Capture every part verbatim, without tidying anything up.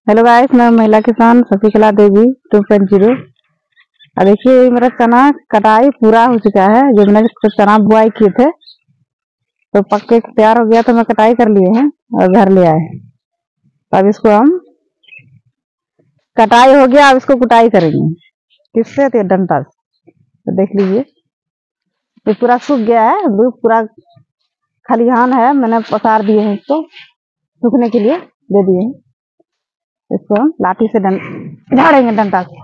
Hello guys, मैं महिला किसान Shashikala Devi two point zero. और देखिए मेरा चना कटाई पूरा हो चुका है। जो मैंने चना बुआई किए थे तो पक्के तैयार हो गया, तो मैं कटाई कर लिए हैं और घर ले आए। तो अब इसको हम कटाई हो गया, अब इसको कुटाई करेंगे। किससे? तो डंडा से। तो देख लीजिए ये पूरा सूख गया है, पूरा खलिहान है, मैंने पसार दिए हैं, इसको सूखने के लिए दे दिए हैं। इसको हम लाठी से झाड़ेंगे डंडा से।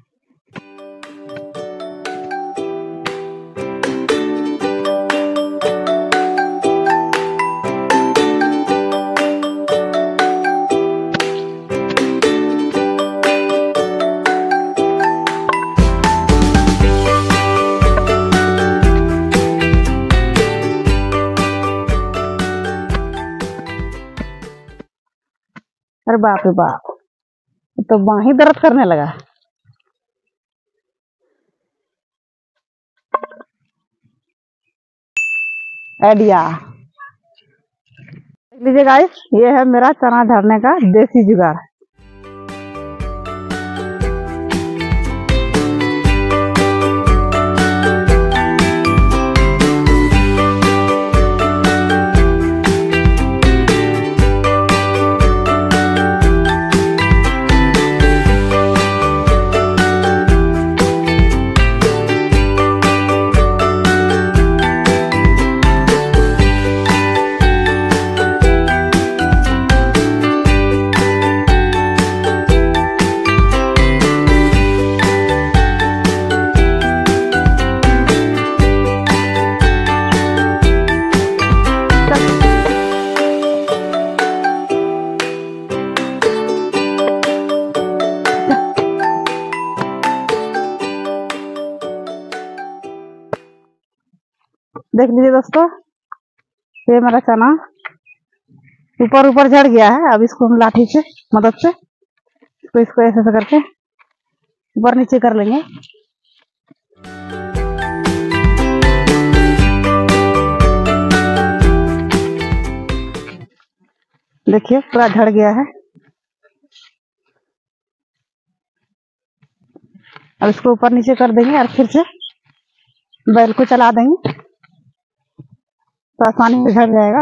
अरे बाप रे बाप, तो बाँ ही दर्द करने लगा। आइडिया लीजिए गाइस, ये है मेरा चना झाड़ने का देसी जुगाड़। देख लीजिए दोस्तों, ये मेरा चना ऊपर ऊपर झड़ गया है। अब इसको हम लाठी से मदद से इसको इसको ऐसे ऐसे करके ऊपर नीचे कर लेंगे। देखिए पूरा झड़ गया है। अब इसको ऊपर नीचे कर देंगे और फिर से बैल को चला देंगे तो आसानी से झड़ जाएगा।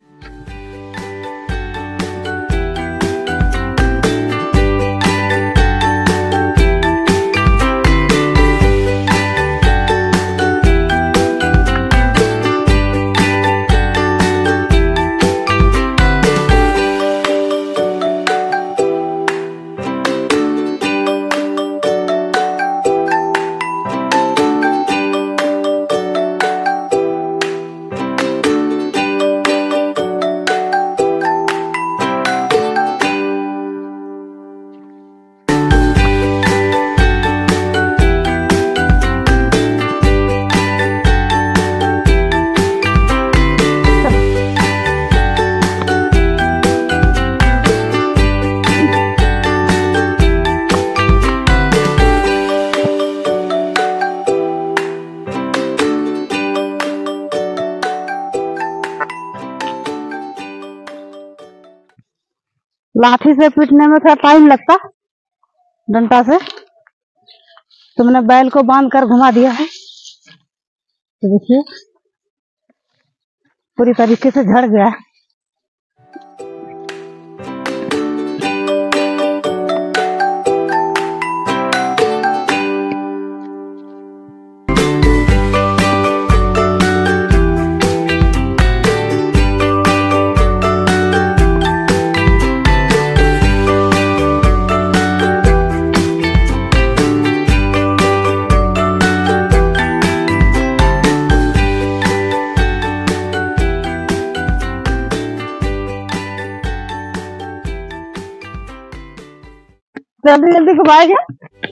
लाठी से पीटने में थोड़ा टाइम लगता डंडा से, तो मैंने बैल को बांध कर घुमा दिया है। तो देखिए पूरी तरीके से झड़ गया है। जल्दी जल्दी घुमाएगा।